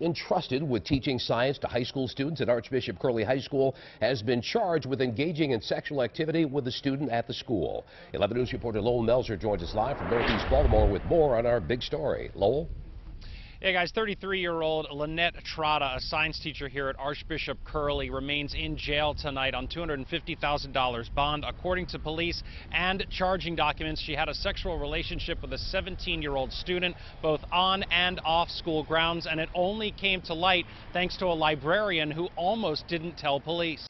entrusted with teaching science to high school students at Archbishop Curley High School has been charged with engaging in sexual activity with a student at the school. 11 News reporter Lowell Melzer joins us live from Northeast Baltimore with more on our big story. Lowell? Yeah, guys, 33-year-old Lynette Trotta, a science teacher here at Archbishop Curley, remains in jail tonight on $250,000 bond. According to police and charging documents, she had a sexual relationship with a 17-year-old student, both on and off school grounds, and it only came to light thanks to a librarian who almost didn't tell police.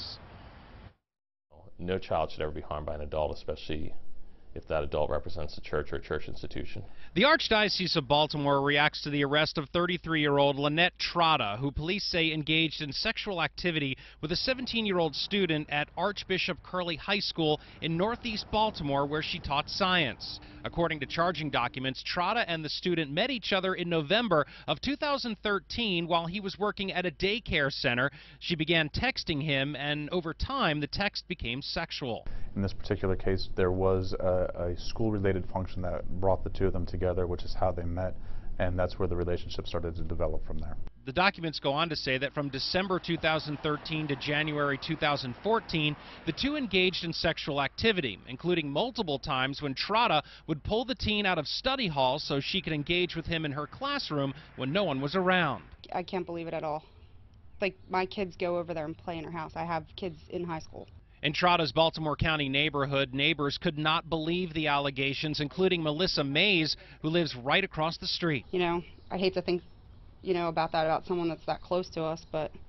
No child should ever be harmed by an adult, especially if that adult represents a church or a church institution. The Archdiocese of Baltimore reacts to the arrest of 33-year-old Lynette Trotta, who police say engaged in sexual activity with a 17-year-old student at Archbishop Curley High School in Northeast Baltimore, where she taught science. According to charging documents, Trotta and the student met each other in November of 2013 while he was working at a daycare center. She began texting him, and over time, the text became sexual. In this particular case, there was a school-related function that brought the two of them together, which is how they met, and that's where the relationship started to develop from there. The documents go on to say that from December 2013 to January 2014, the two engaged in sexual activity, including multiple times when Trotta would pull the teen out of study hall so she could engage with him in her classroom when no one was around. I can't believe it at all. Like, my kids go over there and play in her house. I have kids in high school. In Trotta's Baltimore County neighborhood, neighbors could not believe the allegations, including Melissa Mays, who lives right across the street. You know, I hate to think, about that about someone that's that close to us, but it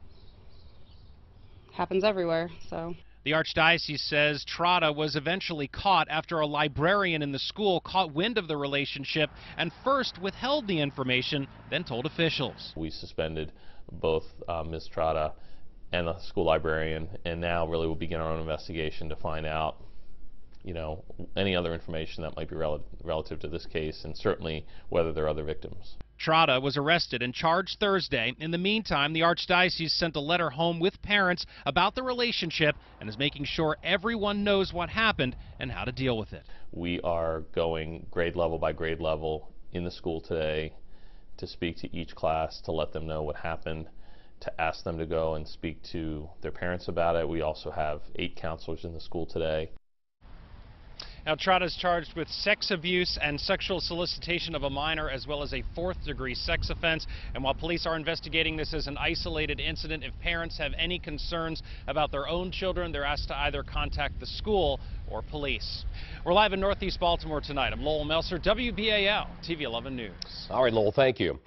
happens everywhere, so. The Archdiocese says Trotta was eventually caught after a librarian in the school caught wind of the relationship and first withheld the information, then told officials. We suspended both Ms. Trotta and the school librarian, and now really we'll begin our own investigation to find out, any other information that might be relative to this case, and certainly whether there are other victims. Trotta was arrested and charged Thursday. In the meantime, the Archdiocese sent a letter home with parents about the relationship and is making sure everyone knows what happened and how to deal with it. We are going grade level by grade level in the school today to speak to each class, to let them know what happened, to ask them to go and speak to their parents about it. We also have 8 counselors in the school today. Now, Trotta is charged with sex abuse and sexual solicitation of a minor, as well as a 4th-degree sex offense. And while police are investigating this as an isolated incident, if parents have any concerns about their own children, they're asked to either contact the school or police. We're live in Northeast Baltimore tonight. I'm Lowell Melzer, WBAL-TV 11 News. All right, Lowell, thank you.